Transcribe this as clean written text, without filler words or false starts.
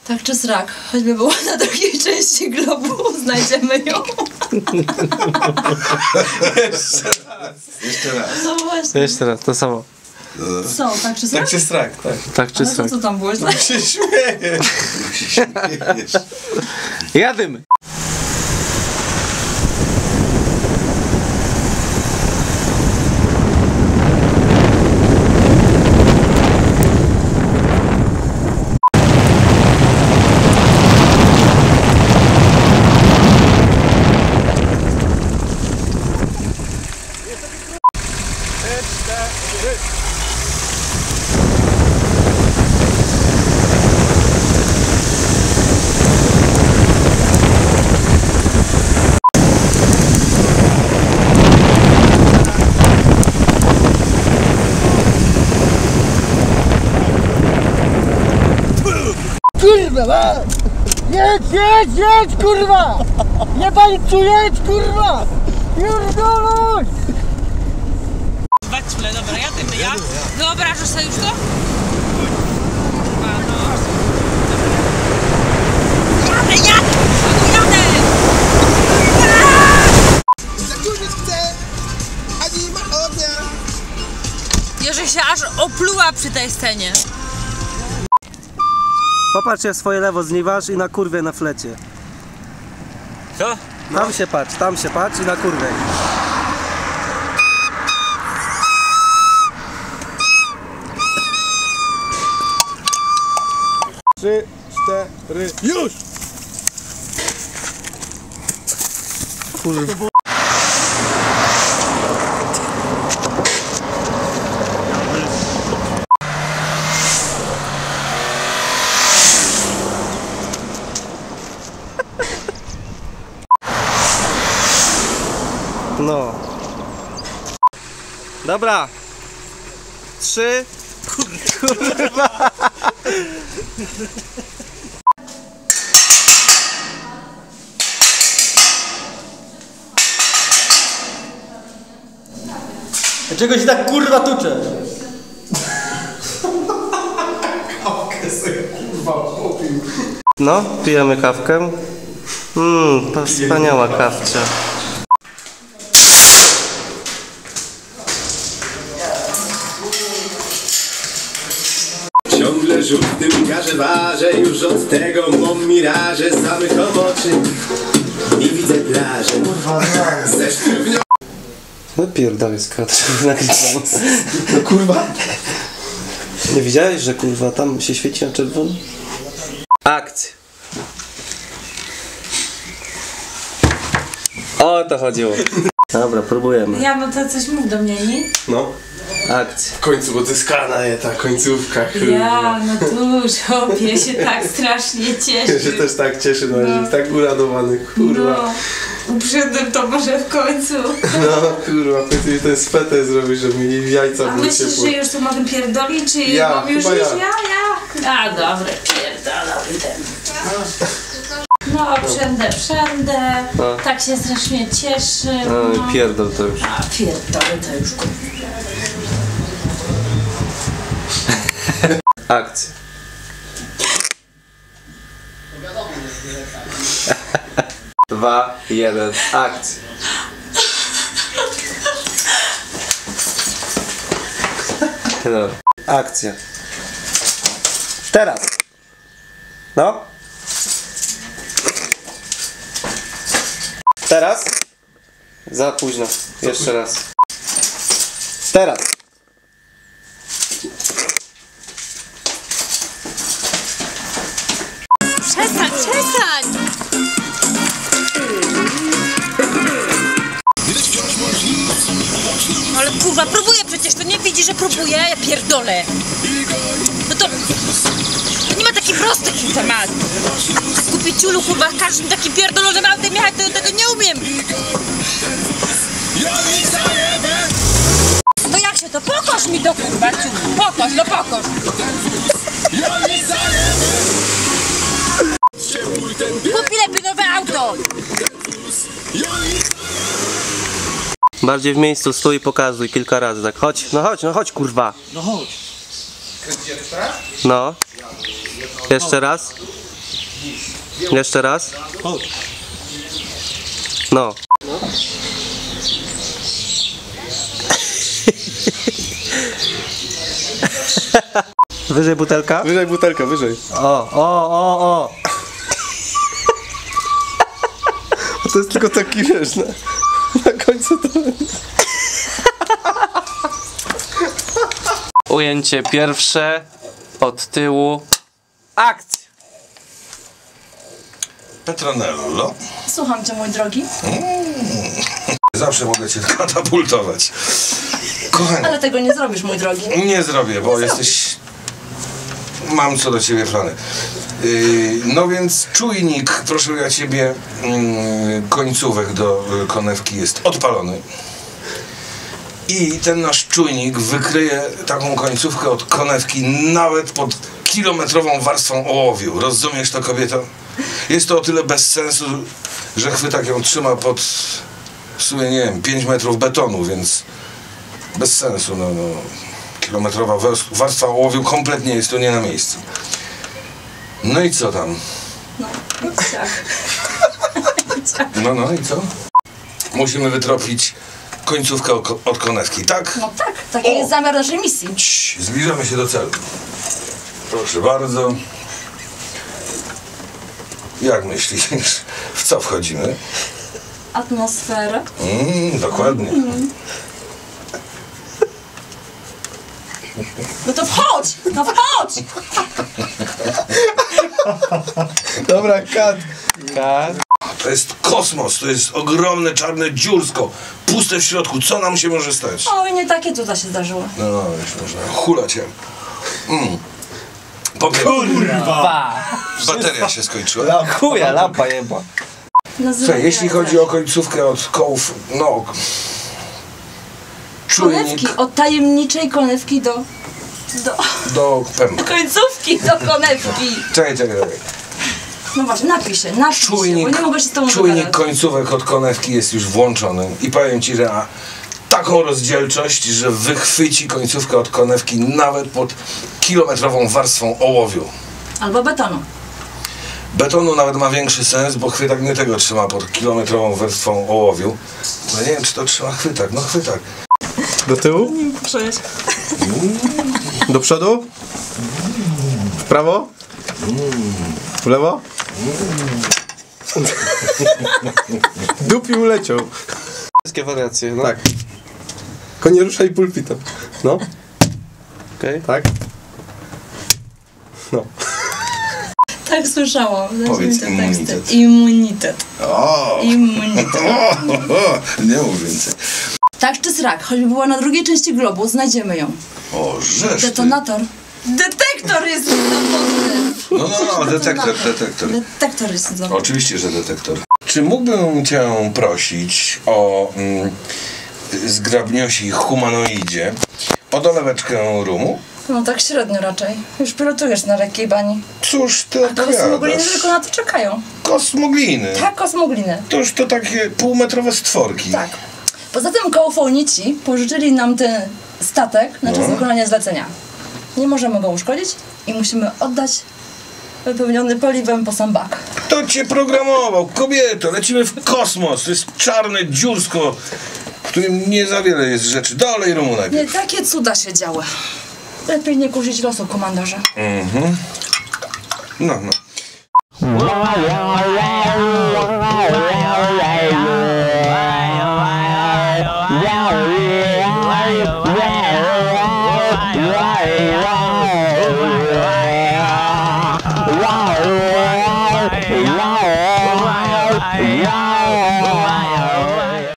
Tak czy srak? Choćby była na drugiej części globu, znajdziemy ją. Jeszcze raz. No właśnie. Jeszcze raz, to samo. Co, tak czy srak? Tak czy strak, tak. Tak czy Ale srak? co tam było źle? Się śmiejesz. Się śmiejesz. Jadymy! Kurwa! Jedź, kurwa! Nie tańcu, jedź, kurwa! Pierdoluj! Baćle, dobra, jadymy, ja? Wyobrażasz sobie już to? Kurwa, no. Jadę! Jerzy się aż opluła przy tej scenie. Popatrzcie w swoje lewo, znieważ i na kurwie na flecie. Co? Tam się patrz i na kurwie. Trzy, cztery, już! Kurwa. No. Dobra. 3. Kurwa. Dlaczego się tak kurwa tuczę? Kawkę sobie kurwa popił. No, pijemy kawkę. Wspaniała kawcia. Ciągle żółtym garze warzę, już od tego mam miraże, zamykam oczy i widzę plażę. Ze sztywnią. No pierdolę z kadrem nagrywam. No kurwa. Nie widziałeś, że kurwa tam się świeci na czerwono? Akcja. O to chodziło. Dobra, próbujemy. Ja, no to coś mów do mnie, nie? No. Akcja. W końcu, bo to jest kana, ta końcówka, kurwa. Ja, no tu żopie się tak strasznie Ja cieszy. się też tak cieszę, no, tak uradowany, kurwa. No, uprzedłem to może w końcu. No, kurwa, w końcu mi ten swetę zrobić, żeby mi jajca A były myślisz, ciepłe. że już tu mogę pierdolić, czy Ja, mam już chyba iść? ja. Ja? A, dobra, pierdolę ten. No, przędę. No. Tak się strasznie cieszy. No i pierdol to już. A, pierdolę to już. Akcja. Dwa, jeden, akcja. No. Akcja. Teraz. No. Teraz. Za późno. Jeszcze raz. Teraz. Przestań! Ale kurwa, próbuję przecież, to nie widzi, że próbuję? Ja pierdolę. No to nie ma takich prostych temat. Kupić ciulu, kurwa, każdym takim pierdolonym autem jechać, to tego nie umiem. No jak się to? Pokaż mi to, kurwa, ciulu. Pokaż, no pokaż. Kupi lepiej nowe auto. Bardziej w miejscu stój i pokazuj kilka razy, tak. Chodź, no chodź, kurwa. No chodź. No. Jeszcze raz. Jeszcze raz. No. Wyżej butelka? Wyżej butelka, wyżej. O. To jest tylko taki, wiesz, na końcu to... Ujęcie pierwsze. Od tyłu. Akcja! Petronello. Słucham cię, mój drogi. Zawsze mogę cię katapultować. Kochanie, Ale tego nie zrobisz, mój drogi. nie zrobię, bo jesteś... Mam co do ciebie plany. No więc czujnik, proszę ja ciebie, końcówek do konewki jest odpalony. I ten nasz czujnik wykryje taką końcówkę od konewki nawet pod kilometrową warstwą ołowiu. Rozumiesz to, kobieto? Jest to o tyle bez sensu, że chwytak ją trzyma pod, w sumie nie wiem, 5 metrów betonu, więc bez sensu. No. Kilometrowa warstwa ołowiu kompletnie jest tu nie na miejscu. No i co tam? No i co? Musimy wytropić końcówkę od konewki, tak? No tak, taki jest zamiar naszej misji. Zbliżamy się do celu. Proszę bardzo. Jak myślisz, w co wchodzimy? Atmosferę. Dokładnie. No to wchodź! No wchodź! Dobra, kat. To jest kosmos, to jest ogromne czarne dziursko, puste w środku. Co nam się może stać? Oj, nie takie cuda się zdarzyło. No, już można hulać jak. Kurwa! Bateria się skończyła. Chuja, lampa jeba. Słuchaj, jeśli chodzi o końcówkę od kołów, no... Konewki, od tajemniczej konewki do pępka. końcówki do konewki. Czekaj. No właśnie, napisz się, bo nie mogę się z tobą Czujnik dogadać. końcówek od konewki jest już włączony i powiem ci, że ma taką rozdzielczość, że wychwyci końcówkę od konewki nawet pod kilometrową warstwą ołowiu. Albo betonu. Betonu nawet ma większy sens, bo chwytak nie tego trzyma pod kilometrową warstwą ołowiu. No nie wiem, czy to trzyma chwytak. No chwytak. Do tyłu? Przejść. Do przodu? W prawo? W lewo? Dupi uleciał. Wszystkie wariacje, no. Tak. Tylko nie ruszaj pulpitem. No. Okej. Tak. No. Tak słyszałam. Powiedz Te immunitet. teksty. Immunitet. O! Immunitet. Nie mów więcej. Tak czy srak, choćby była na drugiej części globu, znajdziemy ją. O, żeż ty. Detonator. Detektor jest cudowny. No, detektor. Detektor jest cudowny. Oczywiście, że detektor. Czy mógłbym cię prosić o zgrabniosi humanoidzie o doleweczkę rumu? No tak średnio raczej. Już pilotujesz na lekkiej bani. Cóż ty Kosmogliny opowiadasz? tylko na to czekają. Kosmogliny. Tak, kosmogliny. Toż to takie półmetrowe stworki. Tak. Poza tym kołofonici pożyczyli nam ten statek na czas wykonania zlecenia. Nie możemy go uszkodzić i musimy oddać wypełniony paliwem po sam bak. Kto cię programował? Kobieto, lecimy w kosmos. To jest czarne dziursko, w którym nie za wiele jest rzeczy. Dalej rumu Nie, najpierw. takie cuda się działy. Lepiej nie kurzyć losu, komandorze. No. Wow.